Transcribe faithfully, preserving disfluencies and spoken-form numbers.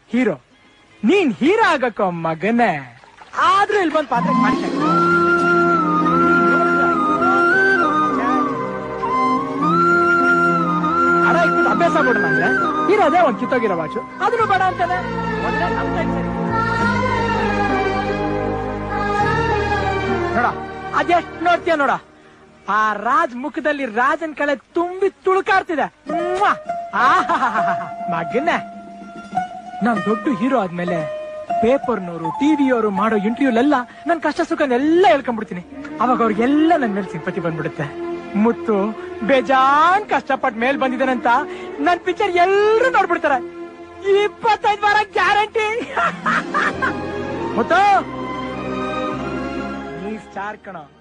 Hero ನೀನ್ hero ಆಗಕ್ಕೋ ಮಗನೇ. ಆದ್ರೂ ಇಲ್ಲಿ ಬಂದ್ ಪಾತ್ರ ಮಾಡ್ತಾ ಹಣ ಇಟ್ಬಿಟ್ಟು ಅಭ್ಯಾಸ ಬಿಡೋಣ ಅಂದ್ರೆ ಇರೋದೇ ಒಂದ್ ಕಿತ್ತೋಗಿರೋ ವಾಚು, ಅದನ್ನು ಬೇಡ ಅಂತಾನೆ. ನೋಡ ಅದೆಷ್ಟ್ ನೋಡ್ತೀಯ ನೋಡ, ಆ ರಾಜ್ ಮುಖದಲ್ಲಿ ರಾಜನ್ ಕಳೆ ತುಂಬಿ ತುಳುಕಾಡ್ತಿದೆ. ಮಗನ್ನೇ, ನಾನ್ ದೊಡ್ಡ ಹೀರೋ ಆದ್ಮೇಲೆ ಪೇಪರ್ನವರು ಟಿವಿಯವರು ಮಾಡೋ ಇಂಟರ್ವ್ಯೂಲೆಲ್ಲ ನನ್ ಕಷ್ಟ ಸುಖನೆಲ್ಲ ಹೇಳ್ಕೊಂಡ್ಬಿಡ್ತೀನಿ. ಅವಾಗ ಅವ್ರಿಗೆಲ್ಲ ನನ್ ಮೇಲೆ ಸಿಂಪತಿ ಬಂದ್ಬಿಡುತ್ತೆ. ಮುತ್ತು ಬೇಜಾನ್ ಕಷ್ಟಪಟ್ಟು ಮೇಲ್ ಬಂದಿದ್ದಾನಂತ ನನ್ ಪಿಕ್ಚರ್ ಎಲ್ರು ನೋಡ್ಬಿಡ್ತಾರೆ. ಇಪ್ಪತ್ತೈದು ವಾರ ಗ್ಯಾರಂಟಿ. ಮುತ್ತು ನೀ ಸ್ಟಾರ್ ಕಣೋ.